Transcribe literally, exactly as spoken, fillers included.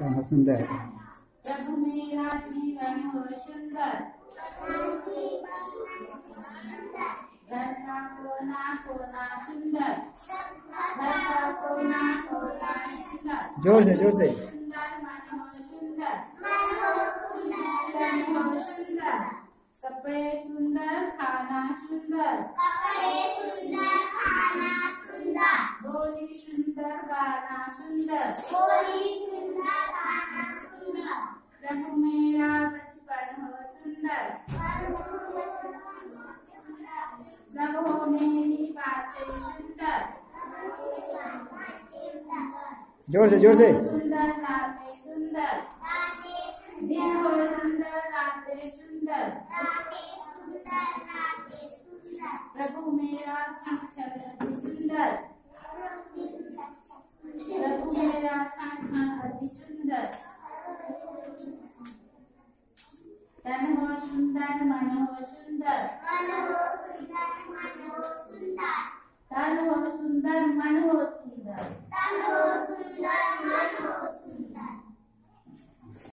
तन हो सुंदर। प्रभु मेरा जीवन हो सुंदर, धरना कोना कोना सुंदर, धरना कोना कोना सुंदर। जोर से जोर से। सुंदर मन हो सुंदर, तन हो सुंदर, कपड़े सुंदर, खाना सुंदर, बोली सुंदर, गाना सुंदर, प्रभु मेरा बचपन हो सुंदर, सब हो मेरी बातें सुंदर, जोर से जोर से। सुंदर गाते सुंदर, दिन हो सुंदर गाते सुंदर, प्रभु मेरा क्षण अति सुंदर, प्रभु मेरा क्षण अति सुंदर, तन हो सुंदर, मन हो सुंदर, तन हो सुंदर, मन हो सुंदर,